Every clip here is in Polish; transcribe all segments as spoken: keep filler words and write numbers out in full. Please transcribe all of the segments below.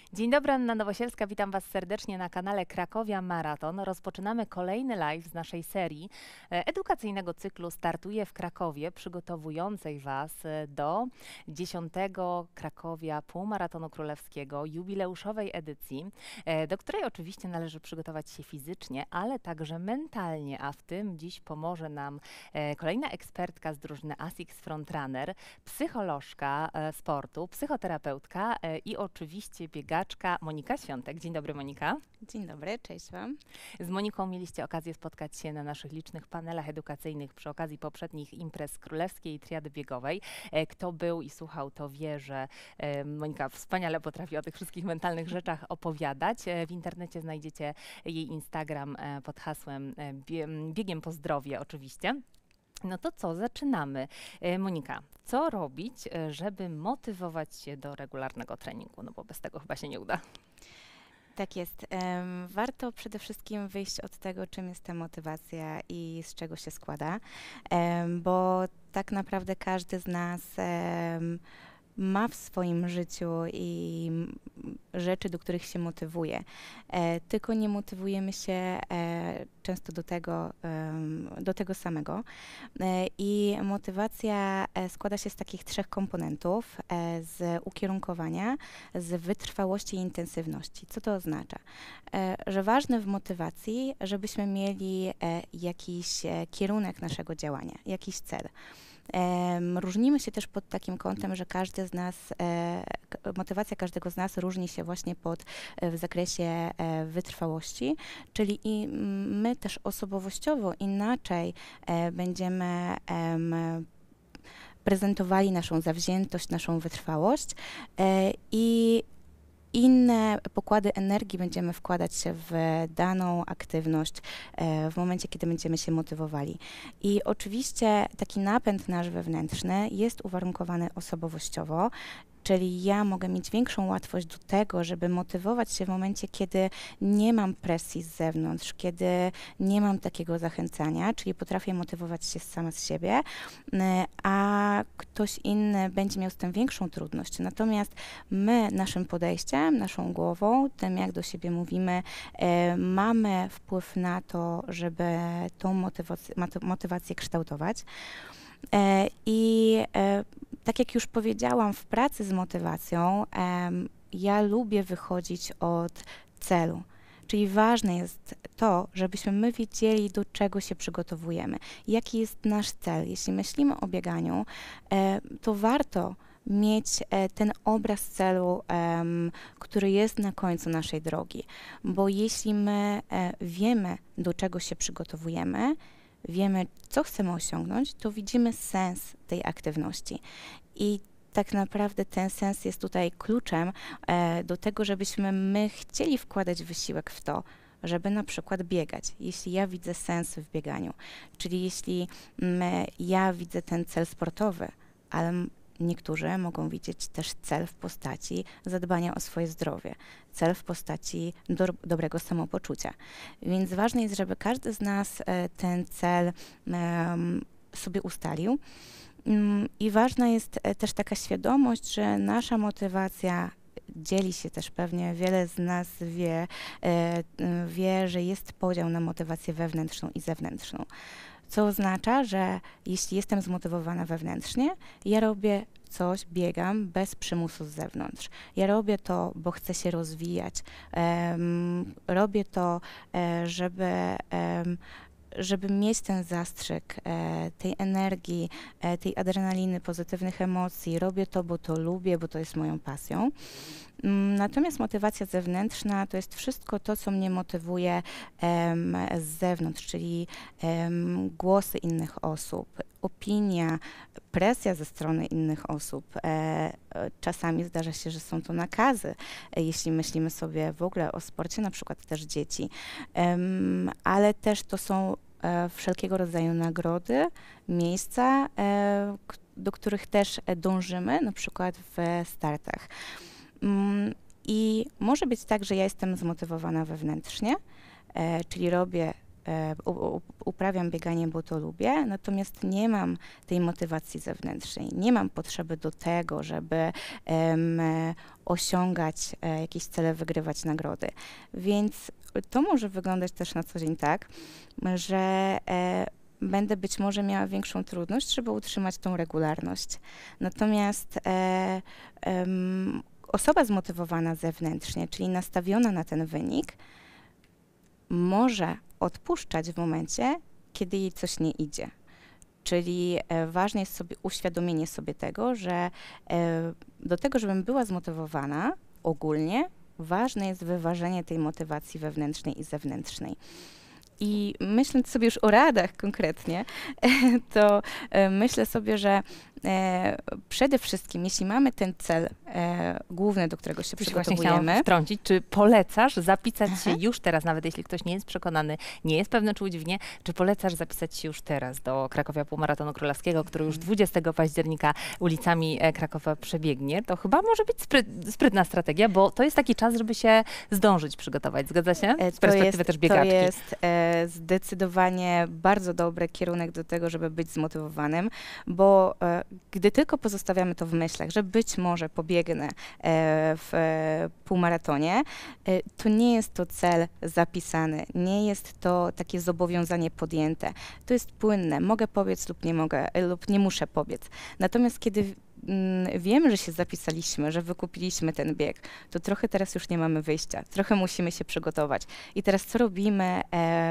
Dzień dobry, Anna Nowosielska, witam Was serdecznie na kanale Krakowia Maraton. Rozpoczynamy kolejny live z naszej serii e, edukacyjnego cyklu Startuję w Krakowie, przygotowującej Was e, do dziesiątego Krakowia Półmaratonu Królewskiego, jubileuszowej edycji, e, do której oczywiście należy przygotować się fizycznie, ale także mentalnie, a w tym dziś pomoże nam e, kolejna ekspertka z drużyny ASICS Frontrunner, psycholożka e, sportu, psychoterapeutka e, i oczywiście biegaczka Monika Świątek. Dzień dobry, Monika. Dzień dobry, cześć Wam. Z Moniką mieliście okazję spotkać się na naszych licznych panelach edukacyjnych przy okazji poprzednich imprez królewskiej i triady biegowej. E, Kto był i słuchał, to wie, że e, Monika wspaniale potrafi o tych wszystkich mentalnych rzeczach opowiadać. E, W internecie znajdziecie jej Instagram e, pod hasłem e, bie- Biegiem po zdrowie oczywiście. No to co, zaczynamy. E, Monika, co robić, e, żeby motywować się do regularnego treningu? No bo bez tego chyba się nie uda. Tak jest. Em, warto przede wszystkim wyjść od tego, czym jest ta motywacja i z czego się składa, em, bo tak naprawdę każdy z nas em, ma w swoim życiu i m, rzeczy, do których się motywuje. E, tylko nie motywujemy się e, często do tego, em, do tego samego. E, I motywacja e, składa się z takich trzech komponentów: e, z ukierunkowania, z wytrwałości i intensywności. Co to oznacza? E, że ważne w motywacji, żebyśmy mieli e, jakiś e, kierunek naszego działania, jakiś cel. Em, Różnimy się też pod takim kątem, że każdy z nas, e, k- motywacja każdego z nas różni się właśnie pod, e, w zakresie e, wytrwałości, czyli i m, my też osobowościowo inaczej e, będziemy em, prezentowali naszą zawziętość, naszą wytrwałość e, i inne pokłady energii będziemy wkładać w daną aktywność e, w momencie, kiedy będziemy się motywowali. I oczywiście taki napęd nasz wewnętrzny jest uwarunkowany osobowościowo, czyli ja mogę mieć większą łatwość do tego, żeby motywować się w momencie, kiedy nie mam presji z zewnątrz, kiedy nie mam takiego zachęcania, czyli potrafię motywować się sama z siebie, e, a ktoś inny będzie miał z tym większą trudność. Natomiast my naszym podejściem, naszą głową, tym jak do siebie mówimy, e, mamy wpływ na to, żeby tą motywac- mato- motywację kształtować. E, I e, tak jak już powiedziałam, w pracy z motywacją em, ja lubię wychodzić od celu. Czyli ważne jest to, żebyśmy my wiedzieli, do czego się przygotowujemy, jaki jest nasz cel. Jeśli myślimy o bieganiu, e, to warto mieć e, ten obraz celu, em, który jest na końcu naszej drogi. Bo jeśli my e, wiemy, do czego się przygotowujemy, wiemy, co chcemy osiągnąć, to widzimy sens tej aktywności. I tak naprawdę ten sens jest tutaj kluczem e, do tego, żebyśmy my chcieli wkładać wysiłek w to, żeby na przykład biegać, jeśli ja widzę sens w bieganiu. Czyli jeśli mm, ja widzę ten cel sportowy, ale m- niektórzy mogą widzieć też cel w postaci zadbania o swoje zdrowie, cel w postaci do, dobrego samopoczucia. Więc ważne jest, żeby każdy z nas e, ten cel em, sobie ustalił. Mm, I ważna jest e, też taka świadomość, że nasza motywacja dzieli się też pewnie, wiele z nas wie, e, m, wie, że jest podział na motywację wewnętrzną i zewnętrzną. Co oznacza, że jeśli jestem zmotywowana wewnętrznie, ja robię coś, biegam bez przymusu z zewnątrz. Ja robię to, bo chcę się rozwijać. Em, robię to, e, żeby, em, żeby mieć ten zastrzyk e, tej energii, e, tej adrenaliny, pozytywnych emocji. Robię to, bo to lubię, bo to jest moją pasją. Mm, Natomiast motywacja zewnętrzna to jest wszystko to, co mnie motywuje em, z zewnątrz, czyli em, głosy innych osób, opinia, presja ze strony innych osób. E, e, czasami zdarza się, że są to nakazy, e, jeśli myślimy sobie w ogóle o sporcie, na przykład też dzieci, Em, ale też to są e, wszelkiego rodzaju nagrody, miejsca, e, k- do których też e, dążymy, na przykład w startach. Mm, I może być tak, że ja jestem zmotywowana wewnętrznie, e, czyli robię e, u, u, uprawiam bieganie, bo to lubię, natomiast nie mam tej motywacji zewnętrznej, nie mam potrzeby do tego, żeby em, e, osiągać e, jakieś cele, wygrywać nagrody. Więc to może wyglądać też na co dzień tak, że e, będę być może miała większą trudność, żeby utrzymać tą regularność. Natomiast e, em, osoba zmotywowana zewnętrznie, czyli nastawiona na ten wynik, może odpuszczać w momencie, kiedy jej coś nie idzie. Czyli e, ważne jest sobie uświadomienie sobie tego, że e, do tego, żebym była zmotywowana ogólnie, ważne jest wyważenie tej motywacji wewnętrznej i zewnętrznej. I myśląc sobie już o radach konkretnie, to e, myślę sobie, że e, przede wszystkim, jeśli mamy ten cel e, główny, do którego się Tu się właśnie przygotowujemy. chciałam wtrącić. Czy polecasz zapisać Aha. się już teraz, nawet jeśli ktoś nie jest przekonany, nie jest pewny, czy udźwignie, czy polecasz zapisać się już teraz do Krakowia Półmaratonu Królewskiego, który już dwudziestego października ulicami e, Krakowa przebiegnie? To chyba może być spryt, sprytna strategia, bo to jest taki czas, żeby się zdążyć przygotować. Zgadza się? E, Z to perspektywy jest, też to biegaczki. jest e, zdecydowanie bardzo dobry kierunek do tego, żeby być zmotywowanym, bo e, gdy tylko pozostawiamy to w myślach, że być może pobiegnę e, w e, półmaratonie, e, to nie jest to cel zapisany, nie jest to takie zobowiązanie podjęte. To jest płynne, mogę pobiec lub nie mogę, e, lub nie muszę pobiec. Natomiast kiedy mm, wiemy, że się zapisaliśmy, że wykupiliśmy ten bieg, to trochę teraz już nie mamy wyjścia, trochę musimy się przygotować. I teraz co robimy em,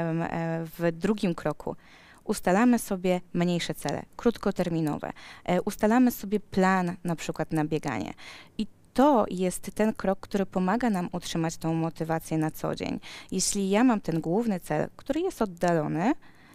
e, w drugim kroku? Ustalamy sobie mniejsze cele, krótkoterminowe. E, ustalamy sobie plan na przykład na bieganie. I to jest ten krok, który pomaga nam utrzymać tą motywację na co dzień. Jeśli ja mam ten główny cel, który jest oddalony,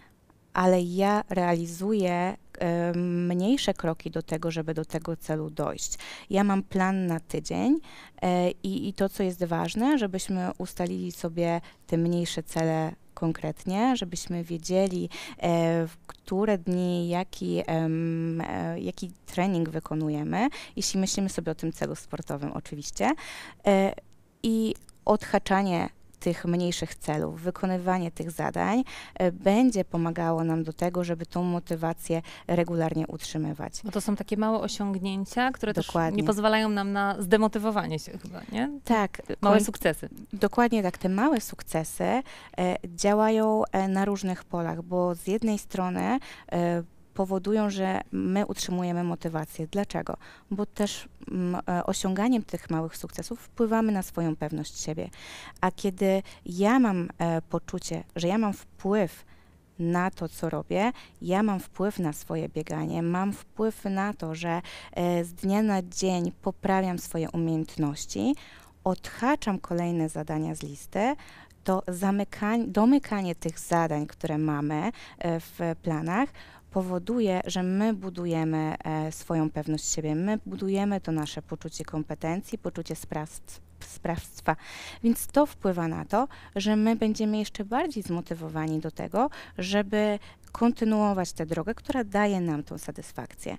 ale ja realizuję e, mniejsze kroki do tego, żeby do tego celu dojść. Ja mam plan na tydzień e, i, i to, co jest ważne, żebyśmy ustalili sobie te mniejsze cele konkretnie, żebyśmy wiedzieli, e, w które dni, jaki, em, e, jaki trening wykonujemy, jeśli myślimy sobie o tym celu sportowym oczywiście. E, I odhaczanie tych mniejszych celów, wykonywanie tych zadań e, będzie pomagało nam do tego, żeby tą motywację regularnie utrzymywać. Bo to są takie małe osiągnięcia, które Dokładnie. też nie pozwalają nam na zdemotywowanie się chyba, nie? Tak, Małe kon- sukcesy. Dokładnie tak, te małe sukcesy e, działają e, na różnych polach, bo z jednej strony e, powodują, że my utrzymujemy motywację. Dlaczego? Bo też mm, e, osiąganiem tych małych sukcesów wpływamy na swoją pewność siebie. A kiedy ja mam e, poczucie, że ja mam wpływ na to, co robię, ja mam wpływ na swoje bieganie, mam wpływ na to, że e, z dnia na dzień poprawiam swoje umiejętności, odhaczam kolejne zadania z listy, to zamykanie, domykanie tych zadań, które mamy e, w planach, powoduje, że my budujemy e, swoją pewność siebie, my budujemy to nasze poczucie kompetencji, poczucie sprawstw, sprawstwa. Więc to wpływa na to, że my będziemy jeszcze bardziej zmotywowani do tego, żeby kontynuować tę drogę, która daje nam tą satysfakcję.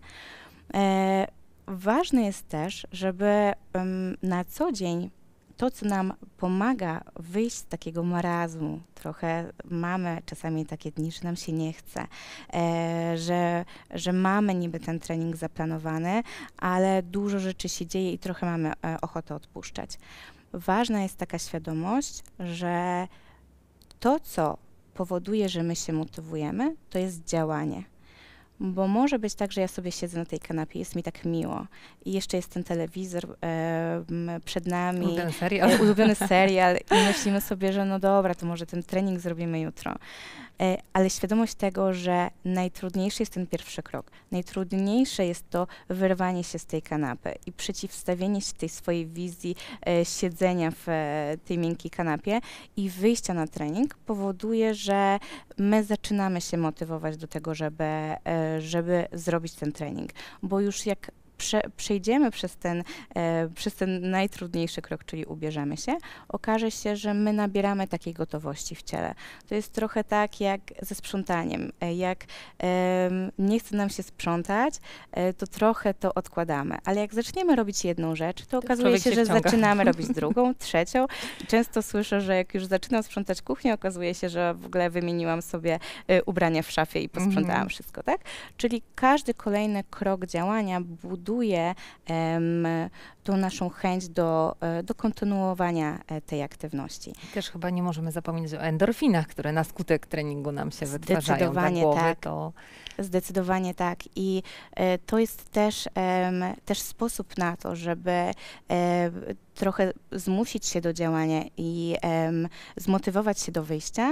E, ważne jest też, żeby em, na co dzień to, co nam pomaga wyjść z takiego marazmu, trochę mamy czasami takie dni, że nam się nie chce, e, że, że mamy niby ten trening zaplanowany, ale dużo rzeczy się dzieje i trochę mamy e, ochotę odpuszczać. Ważna jest taka świadomość, że to, co powoduje, że my się motywujemy, to jest działanie. Bo może być tak, że ja sobie siedzę na tej kanapie, jest mi tak miło i jeszcze jest ten telewizor e, przed nami, Ulubiony serial. e, ulubiony serial i myślimy sobie, że no dobra, to może ten trening zrobimy jutro. E, ale świadomość tego, że najtrudniejszy jest ten pierwszy krok. Najtrudniejsze jest to wyrwanie się z tej kanapy i przeciwstawienie się tej swojej wizji e, siedzenia w e, tej miękkiej kanapie i wyjścia na trening powoduje, że my zaczynamy się motywować do tego, żeby, e, żeby zrobić ten trening. Bo już jak prze, przejdziemy przez ten, e, przez ten najtrudniejszy krok, czyli ubierzemy się, okaże się, że my nabieramy takiej gotowości w ciele. To jest trochę tak jak ze sprzątaniem. E, jak e, nie chce nam się sprzątać, e, to trochę to odkładamy. Ale jak zaczniemy robić jedną rzecz, to okazuje człowiek się, się że wciąga. zaczynamy robić drugą, trzecią. I często słyszę, że jak już zaczynam sprzątać kuchnię, okazuje się, że w ogóle wymieniłam sobie e, ubrania w szafie i posprzątałam Mhm. wszystko, tak? Czyli każdy kolejny krok działania buduje em, tą naszą chęć do, e, do kontynuowania e, tej aktywności. Też chyba nie możemy zapomnieć o endorfinach, które na skutek treningu nam się wytwarzają dla Zdecydowanie głowy. tak. To Zdecydowanie tak. I e, to jest też, em, też sposób na to, żeby e, trochę zmusić się do działania i em, zmotywować się do wyjścia.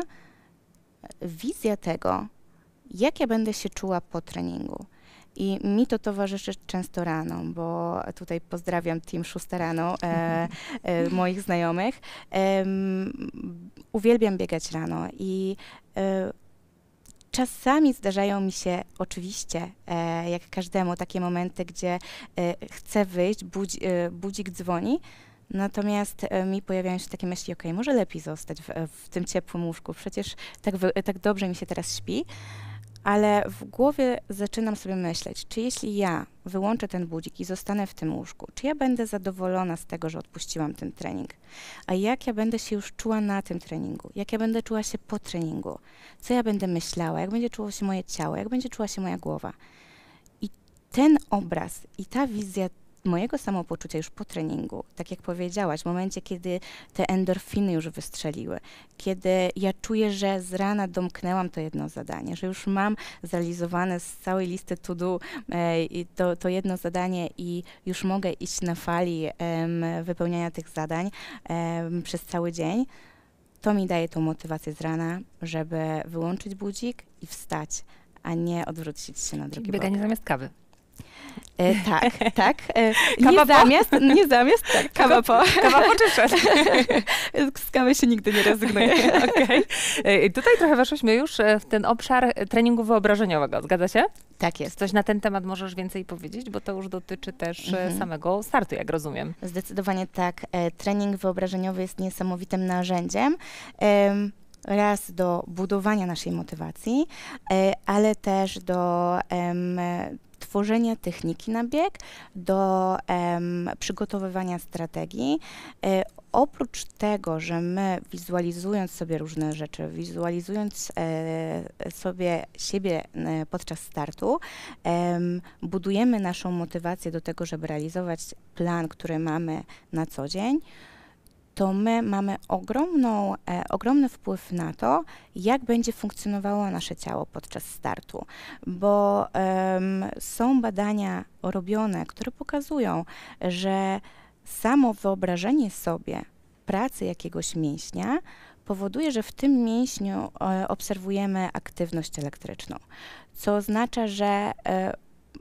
Wizja tego, jak ja będę się czuła po treningu. I mi to towarzyszy często rano, bo tutaj pozdrawiam team szósta rano, e, e, moich znajomych. Em, uwielbiam biegać rano i e, czasami zdarzają mi się oczywiście, e, jak każdemu, takie momenty, gdzie e, chcę wyjść, budzi, e, budzik dzwoni, natomiast e, mi pojawiają się takie myśli, okej, może lepiej zostać w, w tym ciepłym łóżku, przecież tak, wy, tak dobrze mi się teraz śpi. Ale w głowie zaczynam sobie myśleć, czy jeśli ja wyłączę ten budzik i zostanę w tym łóżku, czy ja będę zadowolona z tego, że odpuściłam ten trening? A jak ja będę się już czuła na tym treningu? Jak ja będę czuła się po treningu? Co ja będę myślała? Jak będzie czuło się moje ciało? Jak będzie czuła się moja głowa? I ten obraz i ta wizja mojego samopoczucia już po treningu, tak jak powiedziałaś, w momencie, kiedy te endorfiny już wystrzeliły, kiedy ja czuję, że z rana domknęłam to jedno zadanie, że już mam zrealizowane z całej listy to do e, i to, to jedno zadanie i już mogę iść na fali em, wypełniania tych zadań em, przez cały dzień, to mi daje tą motywację z rana, żeby wyłączyć budzik i wstać, a nie odwrócić się na drugi bok. bieganie zamiast kawy. E, tak, tak. E, Kawa nie po? zamiast, nie zamiast, tak, kawa po. Kawa po czy przed? Z kawy się nigdy nie rezygnuje. Okej. E, Tutaj trochę weszłyśmy już e, w ten obszar e, treningu wyobrażeniowego, zgadza się? Tak jest. Coś na ten temat możesz więcej powiedzieć, bo to już dotyczy też e, Mhm. samego startu, jak rozumiem. Zdecydowanie tak. E, trening wyobrażeniowy jest niesamowitym narzędziem. Em, Raz do budowania naszej motywacji, e, ale też do em, tworzenia techniki na bieg, do em, przygotowywania strategii. E, oprócz tego, że my wizualizując sobie różne rzeczy, wizualizując e, sobie siebie e, podczas startu, em, budujemy naszą motywację do tego, żeby realizować plan, który mamy na co dzień, to my mamy ogromną, e, ogromny wpływ na to, jak będzie funkcjonowało nasze ciało podczas startu, bo em, są badania robione, które pokazują, że samo wyobrażenie sobie pracy jakiegoś mięśnia powoduje, że w tym mięśniu e, obserwujemy aktywność elektryczną, co oznacza, że e,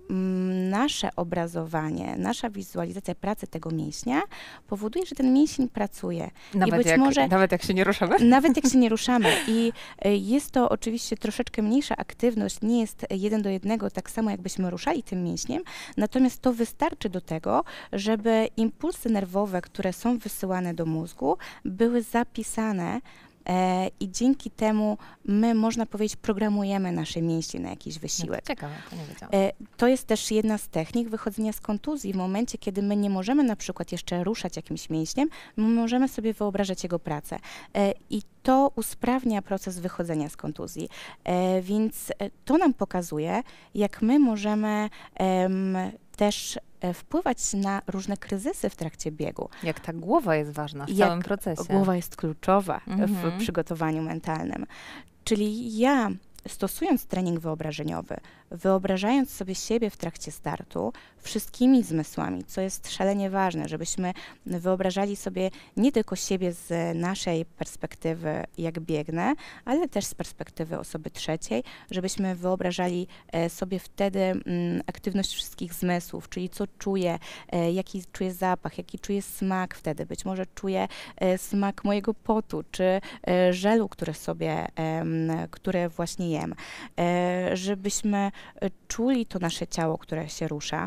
m, nasze obrazowanie, nasza wizualizacja pracy tego mięśnia powoduje, że ten mięsień pracuje. Nawet, być jak, może- nawet jak się nie ruszamy? Nawet jak się nie ruszamy. I e, jest to oczywiście troszeczkę mniejsza aktywność, nie jest jeden do jednego tak samo, jakbyśmy ruszali tym mięśniem, natomiast to wystarczy do tego, żeby impulsy nerwowe, które są wysyłane do mózgu, były zapisane e, i dzięki temu my, można powiedzieć, programujemy nasze mięśnie na jakiś wysiłek. Ciekawe, to nie wiedziałam. E, To jest też jedna z technik wychodzenia z kontuzji. W momencie, kiedy my nie możemy na przykład jeszcze ruszać jakimś mięśniem, my możemy sobie wyobrażać jego pracę. E, I to usprawnia proces wychodzenia z kontuzji. E, Więc e, to nam pokazuje, jak my możemy em, też e, wpływać na różne kryzysy w trakcie biegu. Jak ta głowa jest ważna w Jak całym procesie. Głowa jest kluczowa Mhm. w przygotowaniu mentalnym. Czyli ja, stosując trening wyobrażeniowy, wyobrażając sobie siebie w trakcie startu wszystkimi zmysłami, co jest szalenie ważne, żebyśmy wyobrażali sobie nie tylko siebie z naszej perspektywy, jak biegnę, ale też z perspektywy osoby trzeciej, żebyśmy wyobrażali e, sobie wtedy mm, aktywność wszystkich zmysłów, czyli co czuję, e, jaki czuję zapach, jaki czuję smak wtedy, być może czuję e, smak mojego potu, czy e, żelu, które sobie, em, które właśnie jem, e, żebyśmy e, czuli to nasze ciało, które się rusza.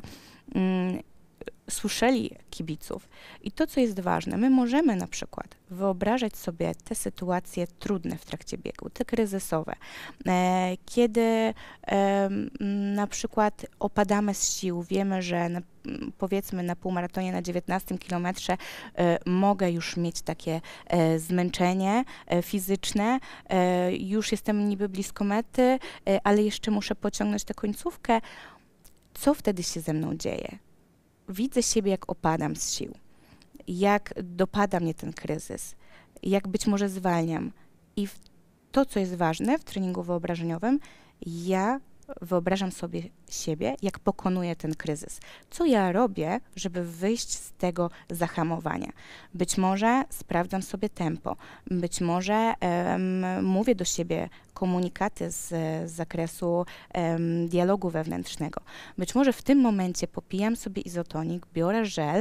mm, słyszeli kibiców. I to, co jest ważne, my możemy na przykład wyobrażać sobie te sytuacje trudne w trakcie biegu, te kryzysowe, e, kiedy e, na przykład opadamy z sił, wiemy, że na, powiedzmy na półmaratonie, na dziewiętnastym kilometrze e, mogę już mieć takie e, zmęczenie e, fizyczne, e, już jestem niby blisko mety, e, ale jeszcze muszę pociągnąć tę końcówkę. Co wtedy się ze mną dzieje? Widzę siebie, jak opadam z sił, jak dopada mnie ten kryzys, jak być może zwalniam. I w to, co jest ważne w treningu wyobrażeniowym, ja wyobrażam sobie siebie, jak pokonuję ten kryzys. Co ja robię, żeby wyjść z tego zahamowania? Być może sprawdzam sobie tempo, być może um, mówię do siebie komunikaty z, z zakresu um, dialogu wewnętrznego. Być może w tym momencie popijam sobie izotonik, biorę żel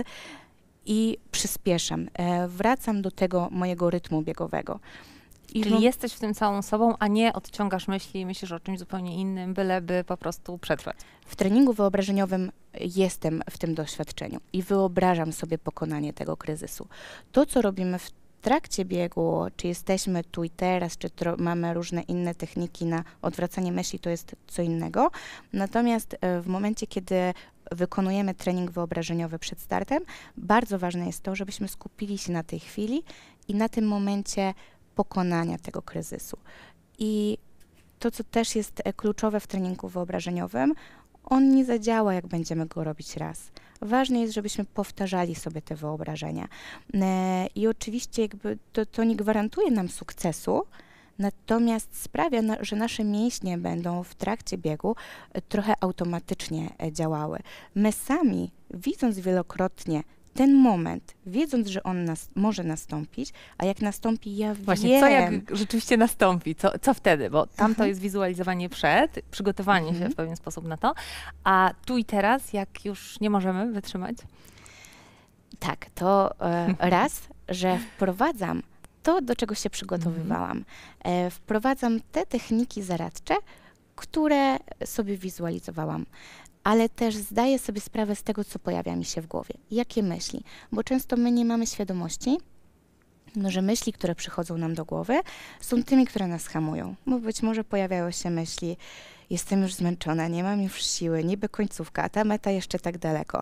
i przyspieszam. E, wracam do tego mojego rytmu biegowego. I Czyli w- jesteś w tym całą sobą, a nie odciągasz myśli i myślisz o czymś zupełnie innym, byleby po prostu przetrwać. W treningu wyobrażeniowym jestem w tym doświadczeniu i wyobrażam sobie pokonanie tego kryzysu. To, co robimy w trakcie biegu, czy jesteśmy tu i teraz, czy tro- mamy różne inne techniki na odwracanie myśli, to jest co innego. Natomiast e, w momencie, kiedy wykonujemy trening wyobrażeniowy przed startem, bardzo ważne jest to, żebyśmy skupili się na tej chwili i na tym momencie pokonania tego kryzysu. I to, co też jest e, kluczowe w treningu wyobrażeniowym, on nie zadziała, jak będziemy go robić raz. Ważne jest, żebyśmy powtarzali sobie te wyobrażenia. E, I oczywiście jakby to, to nie gwarantuje nam sukcesu, natomiast sprawia, na, że nasze mięśnie będą w trakcie biegu e, trochę automatycznie e, działały. My sami, widząc wielokrotnie ten moment, wiedząc, że on nas, może nastąpić, a jak nastąpi, ja Właśnie, wiem. co jak rzeczywiście nastąpi? Co, co wtedy? Bo tam to Mhm. jest wizualizowanie przed, przygotowanie się Mhm. w pewien sposób na to, a tu i teraz, jak już nie możemy wytrzymać? Tak, to e, raz, że wprowadzam to, do czego się przygotowywałam. E, wprowadzam te techniki zaradcze, które sobie wizualizowałam, ale też zdaję sobie sprawę z tego, co pojawia mi się w głowie. Jakie myśli? Bo często my nie mamy świadomości, no, że myśli, które przychodzą nam do głowy, są tymi, które nas hamują. Bo być może pojawiają się myśli, jestem już zmęczona, nie mam już siły, niby końcówka, a ta meta jeszcze tak daleko.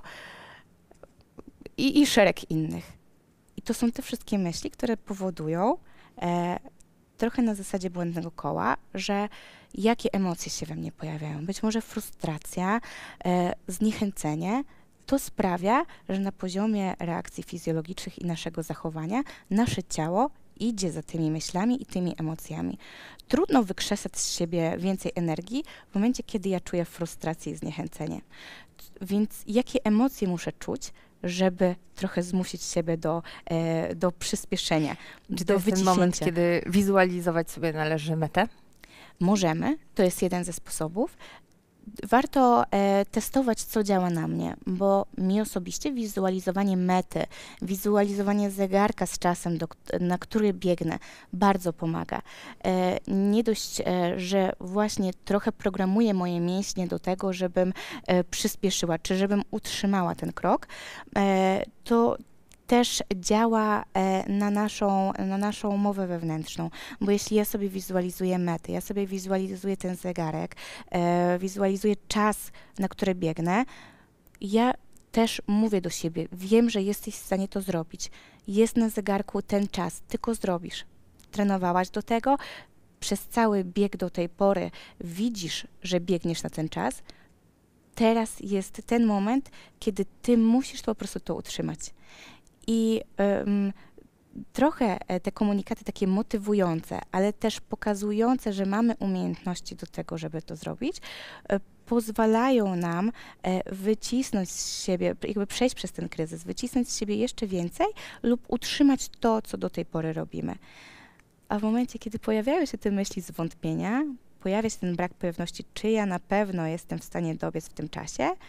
I, i szereg innych. I to są te wszystkie myśli, które powodują e, trochę na zasadzie błędnego koła, że jakie emocje się we mnie pojawiają. Być może frustracja, e, zniechęcenie. To sprawia, że na poziomie reakcji fizjologicznych i naszego zachowania nasze ciało idzie za tymi myślami i tymi emocjami. Trudno wykrzesać z siebie więcej energii w momencie, kiedy ja czuję frustrację i zniechęcenie. Więc jakie emocje muszę czuć, żeby trochę zmusić siebie do, e, do przyspieszenia, Czy to do jest ten moment, wyciśnięcia? kiedy wizualizować sobie należy metę? Możemy, to jest jeden ze sposobów. Warto e, testować, co działa na mnie, bo mi osobiście wizualizowanie mety, wizualizowanie zegarka z czasem, do, kt- na który biegnę, bardzo pomaga. E, nie dość, e, że właśnie trochę programuje moje mięśnie do tego, żebym e, przyspieszyła, czy żebym utrzymała ten krok, e, to też działa e, na naszą, na naszą mowę wewnętrzną, bo jeśli ja sobie wizualizuję mety, ja sobie wizualizuję ten zegarek, e, wizualizuję czas, na który biegnę, ja też mówię do siebie, wiem, że jesteś w stanie to zrobić. Jest na zegarku ten czas, tylko zrobisz. Trenowałaś do tego, przez cały bieg do tej pory widzisz, że biegniesz na ten czas. Teraz jest ten moment, kiedy ty musisz po prostu to utrzymać. I ym, trochę e, te komunikaty takie motywujące, ale też pokazujące, że mamy umiejętności do tego, żeby to zrobić, e, pozwalają nam e, wycisnąć z siebie, jakby przejść przez ten kryzys, wycisnąć z siebie jeszcze więcej lub utrzymać to, co do tej pory robimy. A w momencie, kiedy pojawiają się te myśli zwątpienia, pojawia się ten brak pewności, czy ja na pewno jestem w stanie dobiec w tym czasie,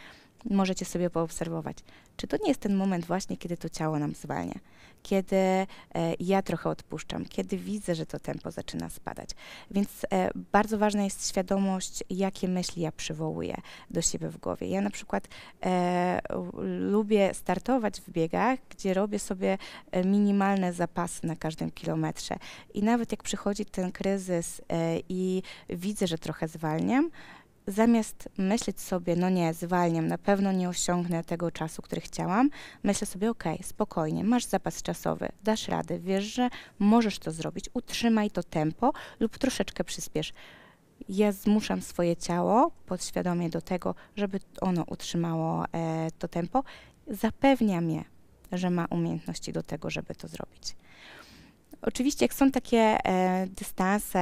możecie sobie poobserwować, czy to nie jest ten moment właśnie, kiedy to ciało nam zwalnia, kiedy e, ja trochę odpuszczam, kiedy widzę, że to tempo zaczyna spadać. Więc e, bardzo ważna jest świadomość, jakie myśli ja przywołuję do siebie w głowie. Ja na przykład e, lubię startować w biegach, gdzie robię sobie e, minimalne zapasy na każdym kilometrze. I nawet jak przychodzi ten kryzys e, i widzę, że trochę zwalniam, zamiast myśleć sobie, no nie, zwalniam, na pewno nie osiągnę tego czasu, który chciałam, myślę sobie, okej, spokojnie, masz zapas czasowy, dasz radę, wiesz, że możesz to zrobić, utrzymaj to tempo lub troszeczkę przyspiesz. Ja zmuszam swoje ciało podświadomie do tego, żeby ono utrzymało e, to tempo, zapewniam je, że ma umiejętności do tego, żeby to zrobić. Oczywiście, jak są takie e, dystanse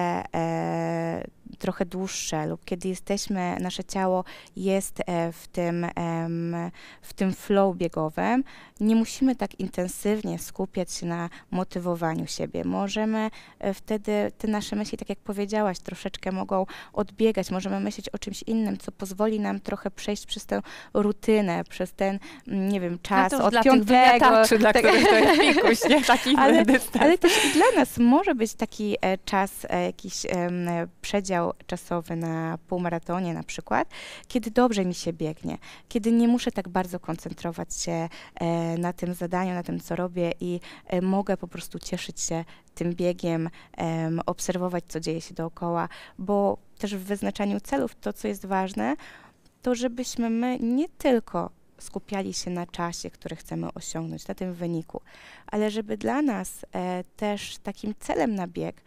e, trochę dłuższe lub kiedy jesteśmy, nasze ciało jest e, w tym, em, w tym flow biegowym, nie musimy tak intensywnie skupiać się na motywowaniu siebie. Możemy e, wtedy te nasze myśli, tak jak powiedziałaś, troszeczkę mogą odbiegać. Możemy myśleć o czymś innym, co pozwoli nam trochę przejść przez tę rutynę, przez ten, nie wiem, czas no od dla piątego. Tych dla tak, których to jest pikuś, nie? Taki ale, dystans. ale też i dla nas może być taki e, czas, e, jakiś e, przedział czasowy na półmaratonie na przykład, kiedy dobrze mi się biegnie, kiedy nie muszę tak bardzo koncentrować się e, na tym zadaniu, na tym, co robię i e, mogę po prostu cieszyć się tym biegiem, e, obserwować, co dzieje się dookoła, bo też w wyznaczaniu celów to, co jest ważne, to żebyśmy my nie tylko skupiali się na czasie, który chcemy osiągnąć, na tym wyniku, ale żeby dla nas e, też takim celem na bieg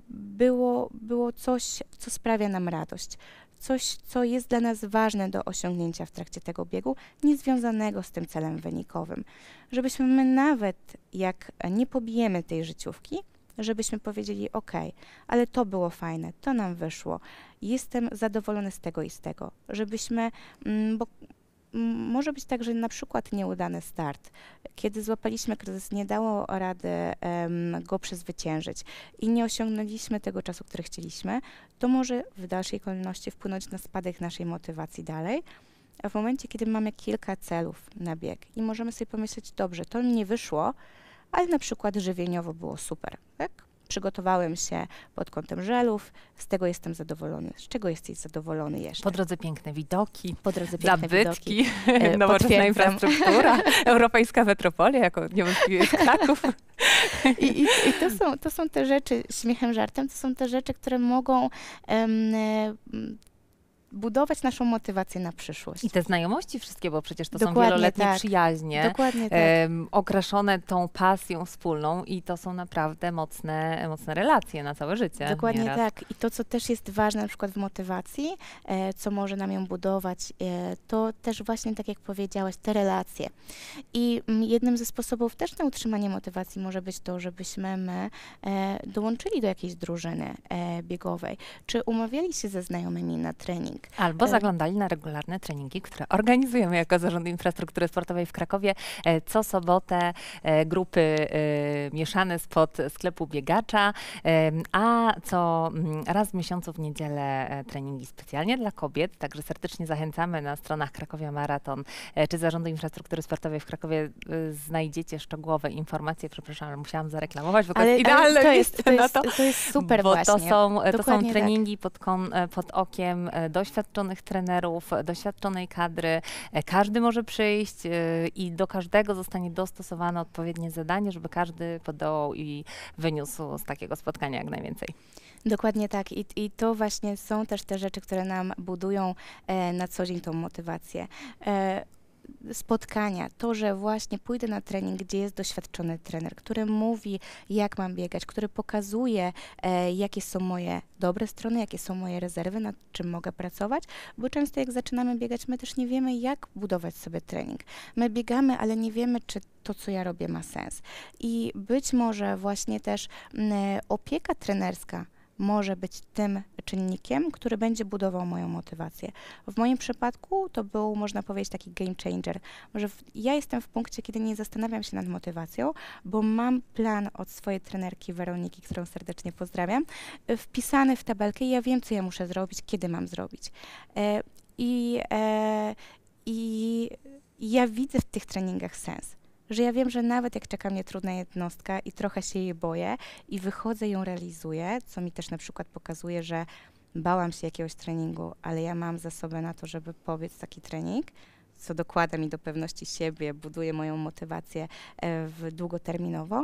było, było coś, co sprawia nam radość, coś, co jest dla nas ważne do osiągnięcia w trakcie tego biegu, niezwiązanego z tym celem wynikowym. Żebyśmy my nawet, jak nie pobijemy tej życiówki, żebyśmy powiedzieli, ok, ale to było fajne, to nam wyszło, jestem zadowolony z tego i z tego, żebyśmy, mm, bo może być tak, że na przykład nieudany start, kiedy złapaliśmy kryzys, nie dało rady um, go przezwyciężyć i nie osiągnęliśmy tego czasu, który chcieliśmy, to może w dalszej kolejności wpłynąć na spadek naszej motywacji dalej. A w momencie, kiedy mamy kilka celów na bieg i możemy sobie pomyśleć, dobrze, to mi nie wyszło, ale na przykład żywieniowo było super, tak? Przygotowałem się pod kątem żelów, z tego jestem zadowolony. Z czego jesteś zadowolony jeszcze? Po drodze piękne widoki, po drodze piękne zabytki, widoki. nowoczesna infrastruktura, europejska metropolia, jako niewątpliwie jest Kraków. I, i, i to, są, to są te rzeczy, śmiechem, żartem, to są te rzeczy, które mogą um, budować naszą motywację na przyszłość. I te znajomości wszystkie, bo przecież to Dokładnie są wieloletnie tak. przyjaźnie, Dokładnie tak. em, okraszone tą pasją wspólną i to są naprawdę mocne, mocne relacje na całe życie. Dokładnie nieraz. tak. I to, co też jest ważne na przykład w motywacji, e, co może nam ją budować, e, to też właśnie, tak jak powiedziałaś, te relacje. I m, jednym ze sposobów też na utrzymanie motywacji może być to, żebyśmy my e, dołączyli do jakiejś drużyny e, biegowej, czy umawiali się ze znajomymi na trening. Albo zaglądali na regularne treningi, które organizujemy jako Zarząd Infrastruktury Sportowej w Krakowie. E, Co sobotę e, grupy e, mieszane spod sklepu biegacza, e, a co mm, raz w miesiącu w niedzielę e, treningi specjalnie dla kobiet. Także serdecznie zachęcamy na stronach Krakowia Maraton e, czy Zarządu Infrastruktury Sportowej w Krakowie. E, znajdziecie szczegółowe informacje. Przepraszam, ale musiałam zareklamować, bo to Ale, jest idealne ale to, jest, miejsce to, na jest, to. to jest super Bo właśnie. to są, to są Dokładnie treningi pod, kon, pod okiem e, doświadczonych trenerów, doświadczonej kadry. E, Każdy może przyjść e, i do każdego zostanie dostosowane odpowiednie zadanie, żeby każdy podołał i wyniósł z takiego spotkania jak najwięcej. Dokładnie tak. I, I to właśnie są też te rzeczy, które nam budują e, na co dzień tą motywację. E, spotkania, to, że właśnie pójdę na trening, gdzie jest doświadczony trener, który mówi, jak mam biegać, który pokazuje, e, jakie są moje dobre strony, jakie są moje rezerwy, nad czym mogę pracować, bo często jak zaczynamy biegać, my też nie wiemy, jak budować sobie trening. My biegamy, ale nie wiemy, czy to, co ja robię, ma sens. I być może właśnie też m, opieka trenerska może być tym czynnikiem, który będzie budował moją motywację. W moim przypadku to był, można powiedzieć, taki game changer. Może w, ja jestem w punkcie, kiedy nie zastanawiam się nad motywacją, bo mam plan od swojej trenerki Weroniki, którą serdecznie pozdrawiam, wpisany w tabelkę i ja wiem, co ja muszę zrobić, kiedy mam zrobić. E, I e, I ja widzę w tych treningach sens, że ja wiem, że nawet jak czeka mnie trudna jednostka i trochę się jej boję i wychodzę i ją realizuję, co mi też na przykład pokazuje, że bałam się jakiegoś treningu, ale ja mam zasoby na to, żeby pobiec taki trening, co dokłada mi do pewności siebie, buduje moją motywację e, w długoterminowo,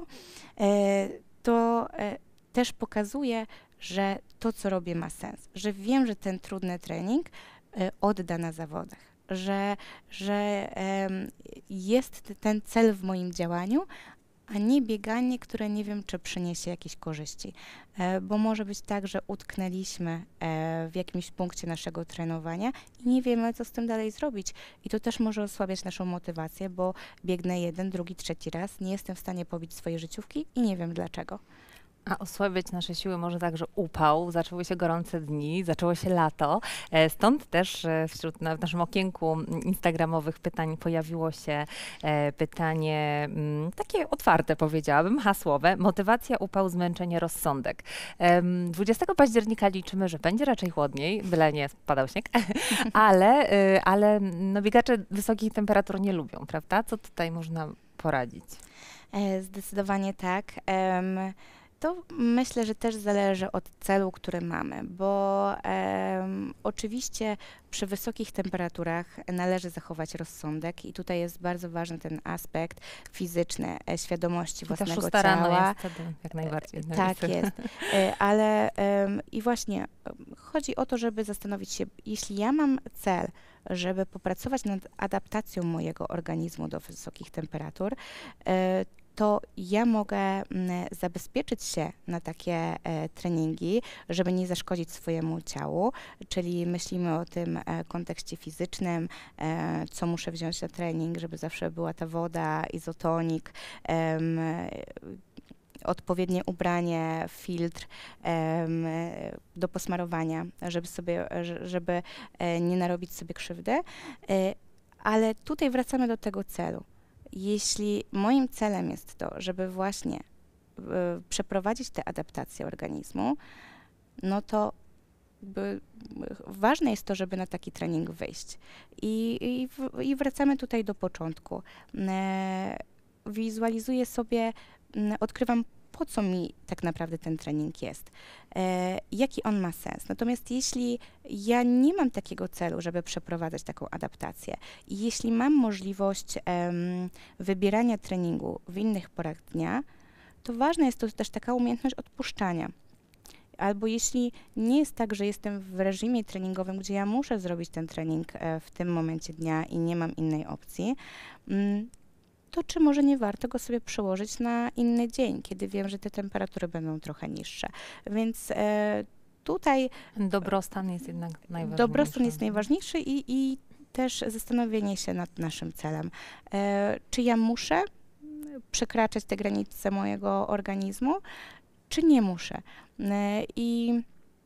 e, to e, też pokazuje, że to, co robię, ma sens, że wiem, że ten trudny trening e, odda na zawodach, że, że e, jest ten cel w moim działaniu, a nie bieganie, które nie wiem, czy przyniesie jakieś korzyści. E, bo może być tak, że utknęliśmy e, w jakimś punkcie naszego trenowania i nie wiemy, co z tym dalej zrobić. I to też może osłabiać naszą motywację, bo biegnę jeden, drugi, trzeci raz, nie jestem w stanie pobić swojej życiówki i nie wiem dlaczego. A osłabiać nasze siły może także upał, zaczęły się gorące dni, zaczęło się lato, e, stąd też e, wśród na, w naszym okienku instagramowych pytań pojawiło się e, pytanie m, takie otwarte, powiedziałabym, hasłowe: motywacja, upał, zmęczenie, rozsądek. Em, dwudziestego października liczymy, że będzie raczej chłodniej, byle nie spadał śnieg, ale, e, ale no, biegacze wysokich temperatur nie lubią, prawda? Co tutaj można poradzić? E, zdecydowanie tak. Em, To myślę, że też zależy od celu, który mamy, bo em, oczywiście przy wysokich temperaturach należy zachować rozsądek i tutaj jest bardzo ważny ten aspekt fizyczny, e, świadomości I ta własnego szósta rano ciała. jest wtedy jak najbardziej na Tak listy. jest, E, ale em, i właśnie em, chodzi o to, żeby zastanowić się, jeśli ja mam cel, żeby popracować nad adaptacją mojego organizmu do wysokich temperatur, e, to ja mogę mm, zabezpieczyć się na takie e, treningi, żeby nie zaszkodzić swojemu ciału, czyli myślimy o tym e, kontekście fizycznym, e, co muszę wziąć na trening, żeby zawsze była ta woda, izotonik, em, odpowiednie ubranie, filtr em, do posmarowania, żeby sobie, ż- żeby e, nie narobić sobie krzywdy. E, ale tutaj wracamy do tego celu. Jeśli moim celem jest to, żeby właśnie e, przeprowadzić tę adaptację organizmu, no to jakby ważne jest to, żeby na taki trening wyjść. I, i, w- i wracamy tutaj do początku. E, wizualizuję sobie, m, odkrywam, po co mi tak naprawdę ten trening jest, e, jaki on ma sens. Natomiast jeśli ja nie mam takiego celu, żeby przeprowadzać taką adaptację i jeśli mam możliwość em, wybierania treningu w innych porach dnia, to ważna jest to też taka umiejętność odpuszczania. Albo jeśli nie jest tak, że jestem w reżimie treningowym, gdzie ja muszę zrobić ten trening e, w tym momencie dnia i nie mam innej opcji, mm, to czy może nie warto go sobie przełożyć na inny dzień, kiedy wiem, że te temperatury będą trochę niższe. Więc e, tutaj Dobrostan jest jednak najważniejszy. dobrostan jest najważniejszy i, i też zastanowienie się nad naszym celem. E, czy ja muszę przekraczać te granice mojego organizmu, czy nie muszę? E, I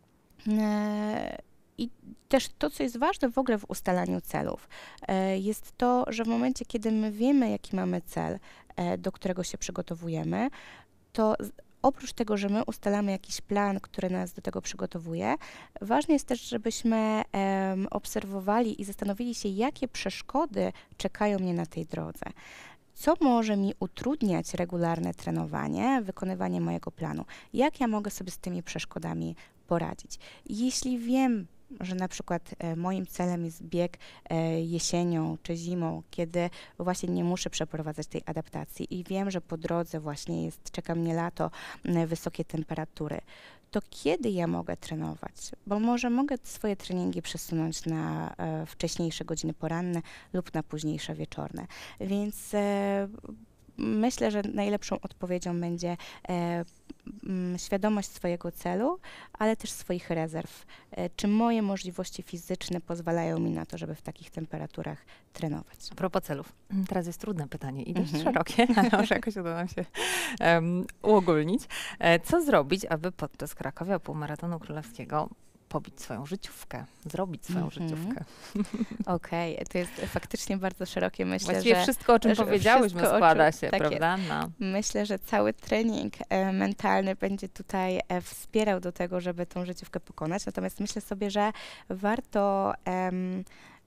e, i też to, co jest ważne w ogóle w ustalaniu celów, e, jest to, że w momencie, kiedy my wiemy, jaki mamy cel, e, do którego się przygotowujemy, to z- oprócz tego, że my ustalamy jakiś plan, który nas do tego przygotowuje, ważne jest też, żebyśmy em, obserwowali i zastanowili się, jakie przeszkody czekają mnie na tej drodze. Co może mi utrudniać regularne trenowanie, wykonywanie mojego planu? Jak ja mogę sobie z tymi przeszkodami poradzić? Jeśli wiem, że na przykład e, moim celem jest bieg e, jesienią czy zimą, kiedy właśnie nie muszę przeprowadzać tej adaptacji i wiem, że po drodze właśnie jest, czeka mnie lato, m, wysokie temperatury, to kiedy ja mogę trenować? Bo może mogę swoje treningi przesunąć na e, wcześniejsze godziny poranne lub na późniejsze wieczorne. Więc e, myślę, że najlepszą odpowiedzią będzie e, mm, świadomość swojego celu, ale też swoich rezerw. E, czy moje możliwości fizyczne pozwalają mi na to, żeby w takich temperaturach trenować? A propos celów. Teraz jest trudne pytanie i dość Mhm. szerokie, ale może jakoś uda nam się um, uogólnić. E, Co zrobić, aby podczas Krakowia Półmaratonu Królewskiego pobić swoją życiówkę, zrobić swoją Mhm. życiówkę? Okej, to jest faktycznie bardzo szerokie. Myślę, Właściwie że wszystko, o czym że powiedziałyśmy, wszystko, o składa czym- się, tak prawda? Na Myślę, że cały trening e, mentalny będzie tutaj e, wspierał do tego, żeby tą życiówkę pokonać. Natomiast myślę sobie, że warto em,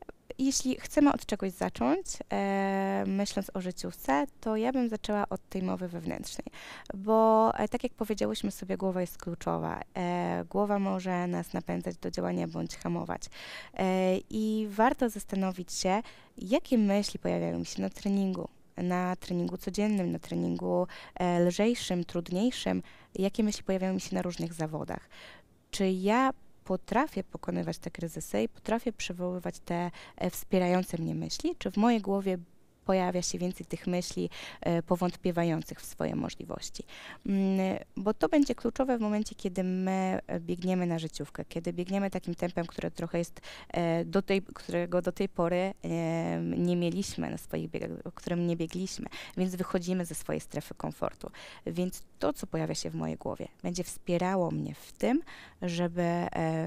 jeśli chcemy od czegoś zacząć, e, myśląc o życiówce, to ja bym zaczęła od tej mowy wewnętrznej, bo e, tak jak powiedziałyśmy sobie, głowa jest kluczowa. E, głowa może nas napędzać do działania bądź hamować. E, I warto zastanowić się, jakie myśli pojawiają mi się na treningu, na treningu codziennym, na treningu e, lżejszym, trudniejszym, jakie myśli pojawiają mi się na różnych zawodach. Czy ja potrafię pokonywać te kryzysy i potrafię przywoływać te e, wspierające mnie myśli, czy w mojej głowie pojawia się więcej tych myśli e, powątpiewających w swoje możliwości. Mm, bo to będzie kluczowe w momencie, kiedy my e, biegniemy na życiówkę, kiedy biegniemy takim tempem, które trochę jest e, do tej, którego do tej pory e, nie mieliśmy na swoich biegach, o którym nie biegliśmy, więc wychodzimy ze swojej strefy komfortu. Więc to, co pojawia się w mojej głowie, będzie wspierało mnie w tym, żeby e,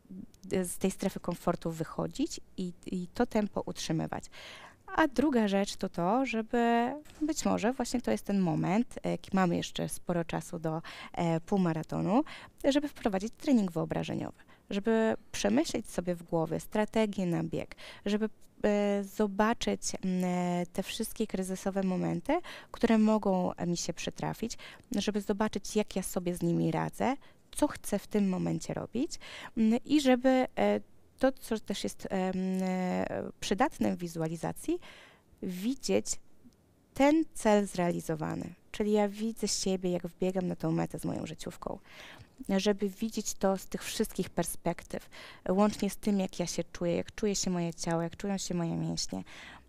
z tej strefy komfortu wychodzić i, i to tempo utrzymywać. A druga rzecz to to, żeby być może właśnie to jest ten moment, jak mamy jeszcze sporo czasu do e, półmaratonu, żeby wprowadzić trening wyobrażeniowy, żeby przemyśleć sobie w głowie strategię na bieg, żeby e, zobaczyć m, te wszystkie kryzysowe momenty, które mogą mi się przytrafić, żeby zobaczyć, jak ja sobie z nimi radzę, co chcę w tym momencie robić m, i żeby e, to, co też jest e, przydatne w wizualizacji, widzieć ten cel zrealizowany. Czyli ja widzę siebie, jak wbiegam na tą metę z moją życiówką. Żeby widzieć to z tych wszystkich perspektyw, łącznie z tym, jak ja się czuję, jak czuje się moje ciało, jak czują się moje mięśnie.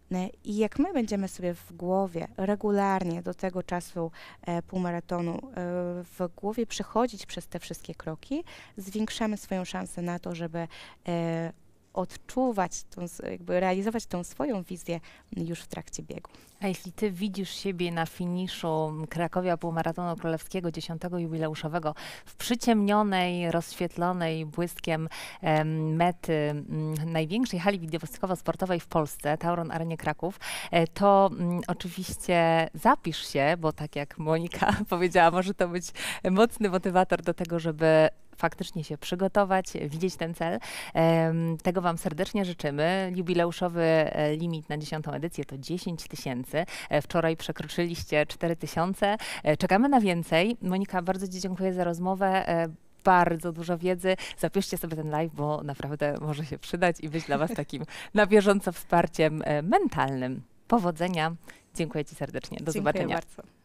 I jak my będziemy sobie w głowie regularnie do tego czasu e, półmaratonu e, w głowie przechodzić przez te wszystkie kroki, zwiększamy swoją szansę na to, żeby e, odczuwać, tą, jakby realizować tą swoją wizję już w trakcie biegu. A jeśli ty widzisz siebie na finiszu Krakowia Półmaratonu Królewskiego dziesiątego jubileuszowego w przyciemnionej, rozświetlonej błyskiem em, mety m, największej hali widowiskowo-sportowej w Polsce, Tauron Arenie Kraków, e, to m, oczywiście zapisz się, bo tak jak Monika powiedziała, może to być mocny motywator do tego, żeby faktycznie się przygotować, widzieć ten cel. Em, tego wam serdecznie życzymy. Jubileuszowy e, limit na dziesiątą edycję to dziesięć tysięcy. E, Wczoraj przekroczyliście cztery tysiące. E, Czekamy na więcej. Monika, bardzo ci dziękuję za rozmowę. E, Bardzo dużo wiedzy. Zapiszcie sobie ten live, bo naprawdę może się przydać i być dla was takim na bieżąco wsparciem e, mentalnym. Powodzenia. Dziękuję ci serdecznie. Do Dziękuję zobaczenia. bardzo.